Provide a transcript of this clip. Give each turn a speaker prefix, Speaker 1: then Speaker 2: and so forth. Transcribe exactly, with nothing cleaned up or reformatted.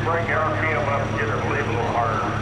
Speaker 1: bring your R P M up, get it a little harder.